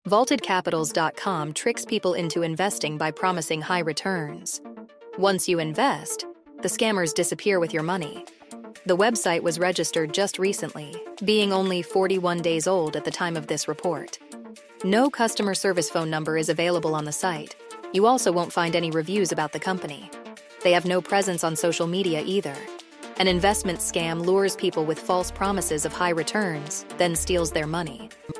VaultedCapitals.com tricks people into investing by promising high returns. Once you invest, the scammers disappear with your money. The website was registered just recently, being only 41 days old at the time of this report. No customer service phone number is available on the site. You also won't find any reviews about the company. They have no presence on social media either. An investment scam lures people with false promises of high returns, then steals their money.